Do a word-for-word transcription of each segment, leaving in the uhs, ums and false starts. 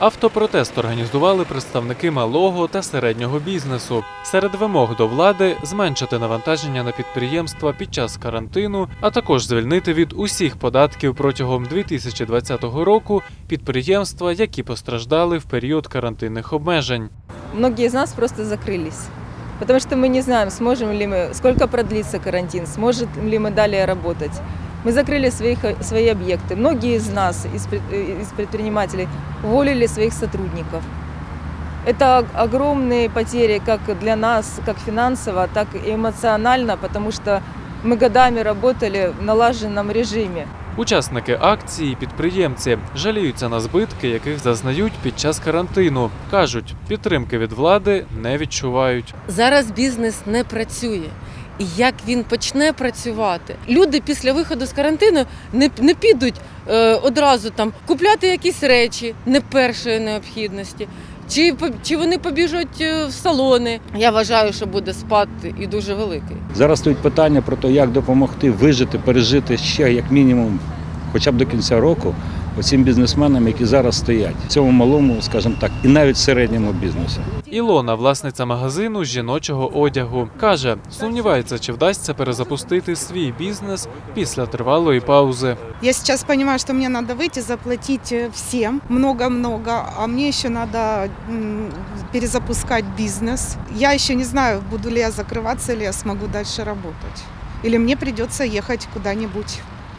Автопротест організували представники малого та середнього бізнесу. Серед вимог до влади – зменшити навантаження на підприємства під час карантину, а також звільнити від усіх податків протягом дві тисячі двадцятого року підприємства, які постраждали в період карантинних обмежень. Многие из нас просто закрылись, потому что мы не знаем, сможем ли мы, сколько продлится карантин, сможем ли мы далее работать. Мы закрыли своих, свои объекты. Многие из нас, из, из предпринимателей, уволили своих сотрудников. Это огромные потери как для нас, как финансово, так и эмоционально, потому что мы годами работали в налаженном режиме. Учасники акції і підприємці жаліються на збитки, яких зазнають під час карантину. Кажуть, підтримки від влади не відчувають. Зараз бізнес не працює. І як він почне працювати? Люди після виходу з карантину не, не підуть е, одразу там купляти якісь речі не першої необхідності. Чи, чи вони побіжуть в салони? Я вважаю, що буде спад і дуже великий. Зараз стоїть питання про те, як допомогти вижити, пережити ще як мінімум, хоча б до кінця року, оцим бізнесменам, які зараз стоять в цьому малому, скажімо так, і навіть середньому бізнесі. Ілона, власниця магазину жіночого одягу, каже, сумнівається, чи вдасться перезапустити свій бізнес після тривалої паузи. Я сейчас понимаю, что мне надо выйти, заплатить всем много-много, а мне еще надо перезапускать бизнес. Я еще не знаю, буду ли я закрываться, или я смогу дальше работать. Или мне придется ехать куда-нибудь,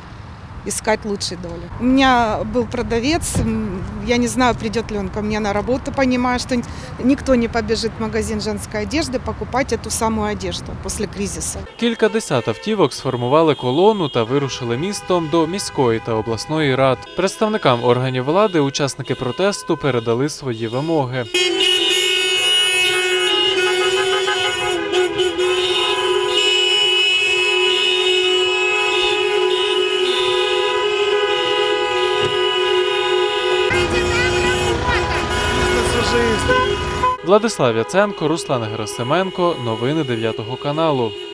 искать лучшей доли. У меня был продавец, я не знаю, придет ли он ко мне на работу, понимаю, что никто не побежит в магазин женской одежды покупать эту самую одежду после кризиса. Кілька десят автівок сформували колону та вирушили містом до міської та обласної рад. Представникам органів влади учасники протесту передали свої вимоги. Владислав Яценко, Руслан Герасименко. Новини дев'ятого каналу.